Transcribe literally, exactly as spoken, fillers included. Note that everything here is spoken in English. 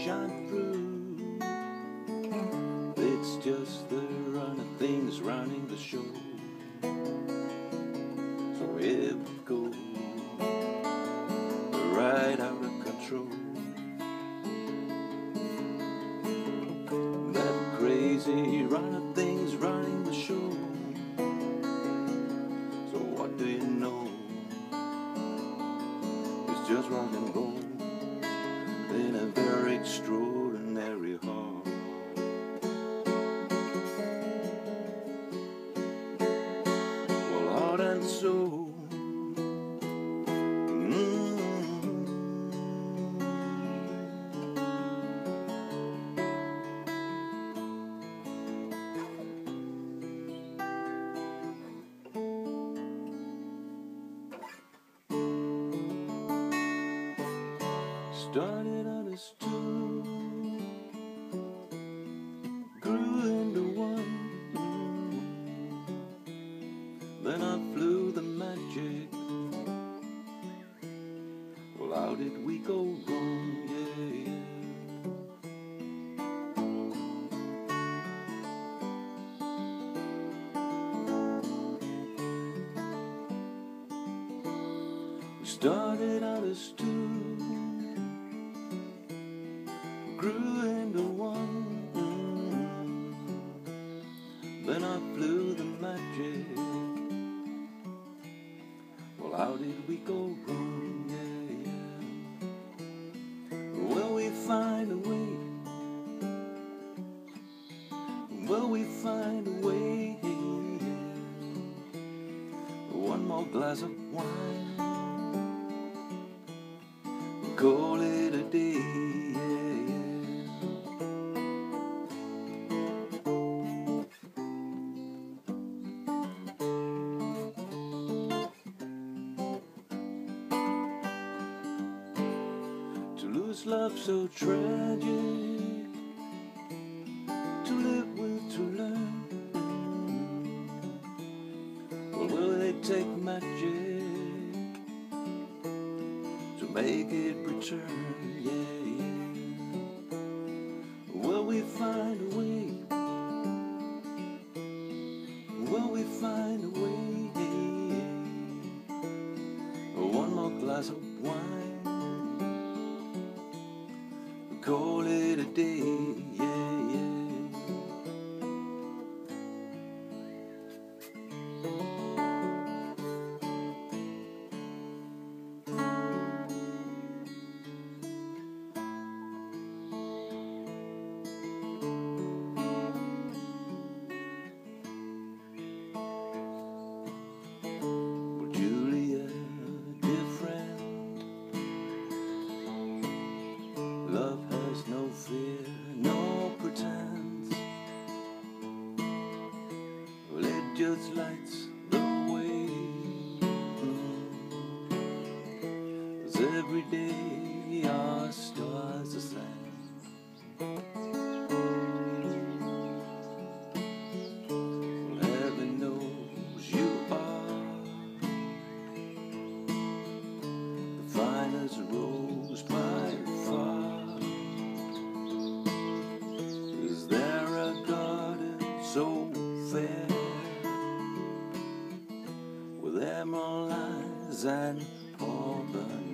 shine through. It's just the run of things running the show. So here we go, right out of control. That crazy run of things running the show. So what do you know? It's just rock and roll in a very extraordinary heart. Well, heart and soul. Started out as two, grew into one. Then I flew the magic. Well, how did we go wrong? Yeah, yeah. We started out as two, grew into one. Then I flew the magic. Well, how did we go wrong? Yeah, yeah. Will we find a way? Will we find a way? One more glass of wine, call it a day. To lose love so tragic, to live with, to learn. Well, will it take magic to make it return? Yeah, yeah. Will we find a way? Will we find a way? One more glass of wine, call it a day. Yeah, yeah. Love has no fear, no pretense. Well, it just lights the way. 'Cause every day our stars are sang. Well, heaven knows you are the finest rose by far. So fair, with emerald eyes and auburn